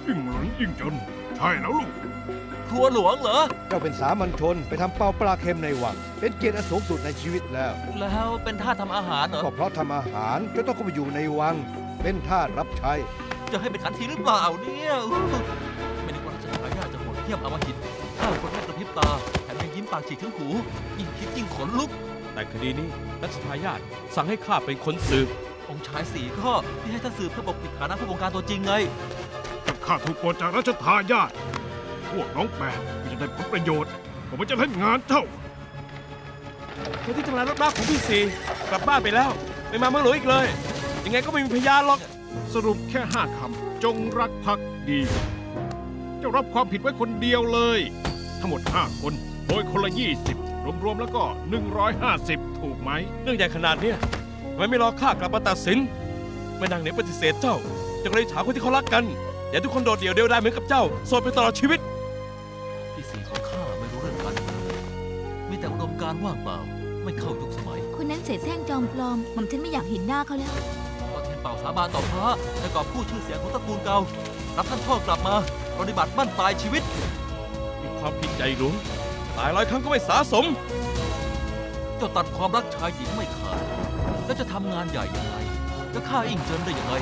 ยิ่งหลงยิ่งจนใช่แล้วลูกครัวหลวงเหรอเจ้าเป็นสามัญชนไปทำเป่าปลาเค็มในวังเป็นเกียรติอันสูงสุดในชีวิตแล้วเป็นทาสทำอาหารเหรอก็เพราะทำอาหารจนต้องเข้าไปอยู่ในวังเป็นทาสรับใช้จะให้เป็นขันทีหรือเปล่าเนี่ยไม่นึกว่าราชทายาทจะโหดเหี้ยมอำมหิตฆ่าคนไม่กระพริบตาแถมยังยิ้มปากฉีกถึงหูยิ่งคิดยิ่งขนลุกแต่คดีนี้รัชทายาทสั่งให้ข้าเป็นคนสืบองค์ชาย4ข้อที่ให้ท่านสืบเพื่อปกปิดฐานะผู้บงการตัวจริงไงข้าถูกปลดจากรัชทายาทพวกน้องแปดก็จะได้ผลประโยชน์ผมจะเล่นงานเจ้าคนที่ทำลายรถม้าของพี่สี่กลับบ้านไปแล้วไม่มาเมืองหลวงอีกเลยยังไงก็ไม่มีพยานหรอกสรุปแค่5 คำจงรักภักดีเจ้ารับความผิดไว้คนเดียวเลยทั้งหมด5 คนโดยคนละ20รวมๆแล้วก็150ถูกไหมเรื่องใหญ่ขนาดนี้ทำไมไม่รอข้ากลับมาตัดสินไม่นางเหนียวปฏิเสธเจ้าจะเลยถามคนที่เขารักกันอย่าทุกคนโดดเดี่ยวเดียวดายเหมือนกับเจ้าโสดไปตลอดชีวิตพี่สี่ของข้าไม่รู้เรื่องการมีแต่อุดมการว่างเปล่าไม่เข้ายุคสมัยคนนั้นเสแสร้งจอมปลอมหม่อมฉันไม่อยากเห็นหน้าเขาแล้วตอนเทียนเป่าสาบานต่อพระและกอบผู้ชื่อเสียงของตระกูลเก่ารับท่านพ่อกลับมาปฏิบัติบั้นปลายชีวิตมีความผิดใจหลวงตาย100 ครั้งก็ไม่สาสมเจ้าตัดความรักชายหญิงไม่ขาดแล้วจะทำงานใหญ่ยังไงจะฆ่าอิ่งเจินได้ยังไง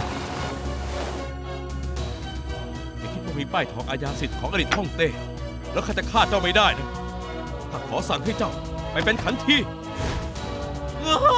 อย่าคิดว่ามีป้ายทองอาญาสิทธิ์ของอดีตฮ่องเต้แล้วข้าจะฆ่าเจ้าไม่ได้นะข้าขอสั่งให้เจ้าไปเป็นขันที